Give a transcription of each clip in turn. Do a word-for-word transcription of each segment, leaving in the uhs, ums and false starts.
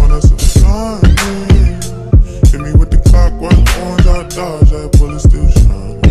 finesse of shining. Hit me with the clockwork orange, I dodge, that bullet still shining.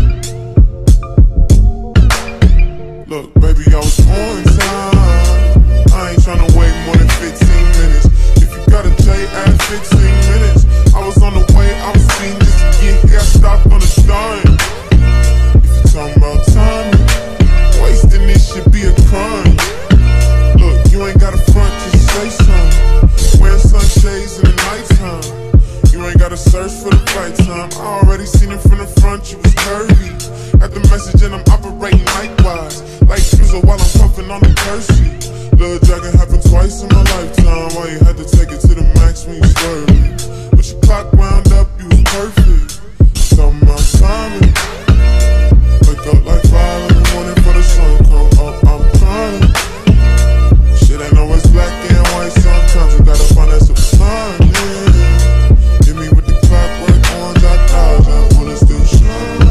Look, baby, I was on time. I ain't tryna wait more than fifteen minutes. If you got a J, add fifteen minutes. I was on the way, I was speeding just to get here. I stopped on the dime. If you talking about timing, wasting this should be a crime. Look, you ain't got a front, just say something. Wearing sunshades in the nighttime. You ain't gotta search for the flight time. I already seen it from the front, you was curvy. At the message and I'm operating likewise. Like Scusa while I'm puffing on the Percy. Little dragon happened twice in my lifetime. Why you had to take it to the max when you swerved me? But your clock wound up, you was perfect. Talking about timing. Wake up like five in the morning for the sun come up, I'm crying. Shit ain't always black and white, sometimes you gotta find that some time, yeah. Hit me with the clockwork orange, I dodge, that bullet still shine.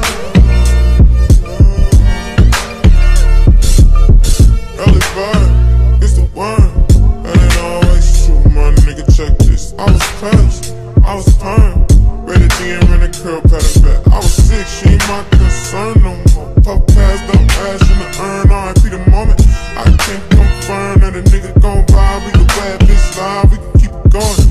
Early bird, it's the one. That ain't always true, my nigga, check this. I was past, I was fine. Ready to get in the curl pattern back. I was sick, she ain't my concern no more. Puff passed up ash in the urn, R I P the moment. I can't confirm that a nigga gon' buy. We can bad bitch live, we can keep it going.